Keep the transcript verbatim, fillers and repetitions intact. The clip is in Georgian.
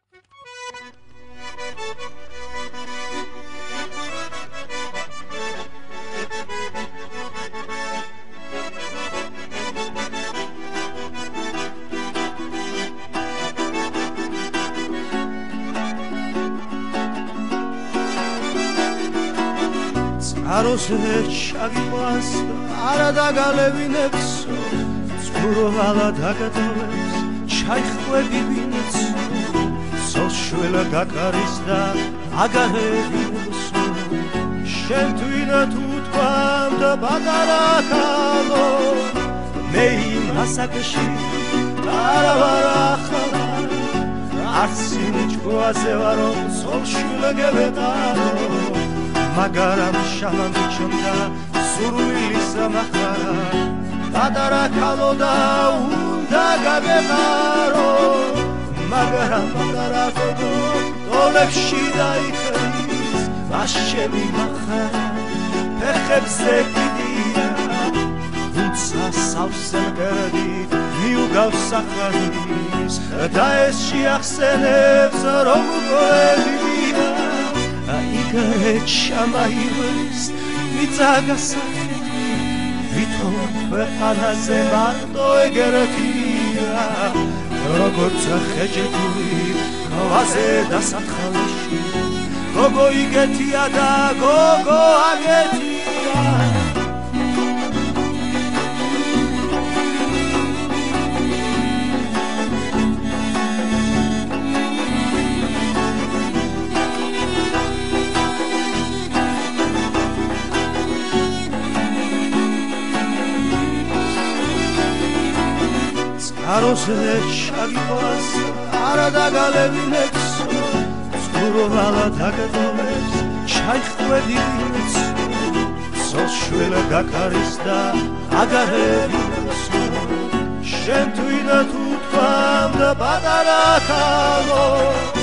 წყაროზე ჩაგიყვანს არა დაგალევინებსო წყუროვალა დაგადოლებს ჩაიხვევი ვინც სოშველა გაკარის და აგარებინებსო შენ თვითონ თუ თქვამ და პატარა ქალო მე იმ ასაკში არა ვარ ახლა არც იმეჭქვაზე ვარო სოშველა გევეტარო მაგრამ შალანდი ჩონდა სურვილის ამახარა პატარა ქალო და უნდა გაგეყარო მაგრამ პატარა ქალო დოლებში დაიხრის ვაშემი მახარა ფეხებზე კიდია თუმცა სავსე მკერდი მიუგავს სახარის და ეს შეახსენებს რომ გოებია ჩამაივრის მიწაგასახეთი ვითომ ქვეყანაზე მარტო ეგერეთია როგორც ხეჭებული ქვაზე დასათხალში გოგო იგეთია და გოგო აგეთია წყაროზე ჩაგიყვანს არა დაგალევინებსო წყუროვალა დაგადოლებს ჩაიხვევი ვინც სოშველა გაკარის და აგარებინებსო შენ თვითონ თუ თქვამ და პატარა ქალო